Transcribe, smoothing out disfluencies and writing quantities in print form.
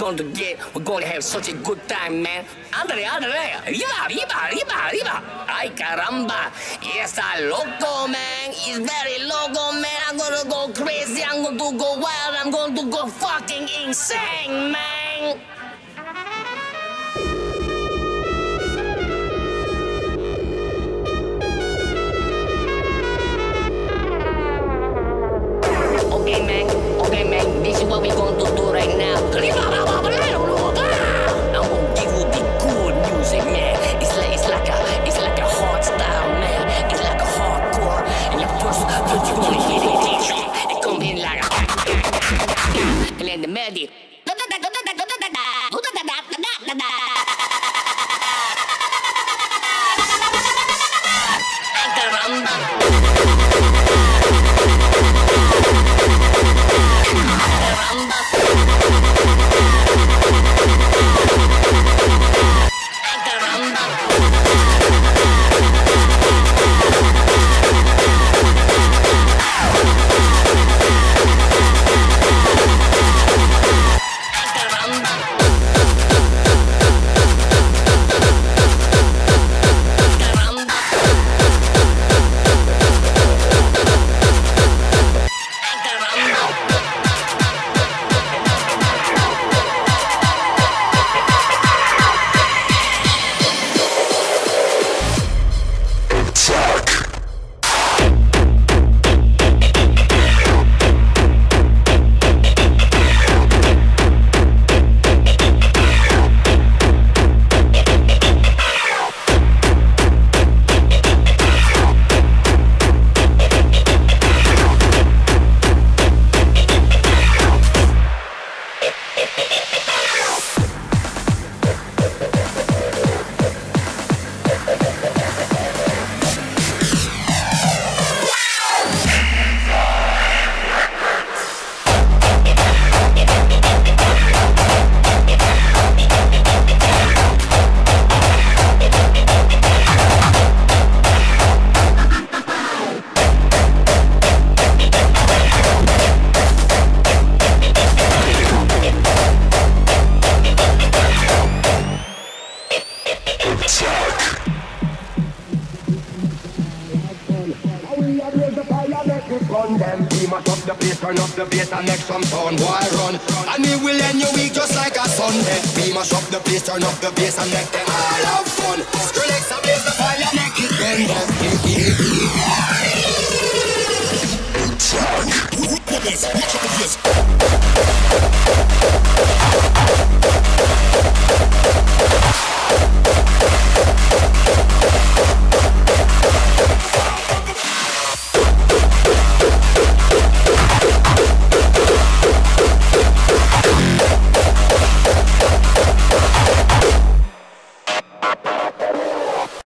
going to get. We're going to have such a good time, man. Ándale, ándale. Arriba, arriba, arriba, arriba. Ay, caramba. Está loco, man. It's very loco, man. I'm gonna go crazy. I'm going to go wild. I'm going to go fucking insane, man. Okay, man, this is what we're going to do right now. I'm going to give you the good music, man. It's like a hard style, man. It's like a hardcore. And your first you're going to hit it. It comes in like a... And then the melody. Turn up the bass and make some sound, why run? And me will end your week just like a Sunday. We mash up the place, turn up the bass and make them all have fun. Skrillex and blaze the fire, make it burn. Look at this.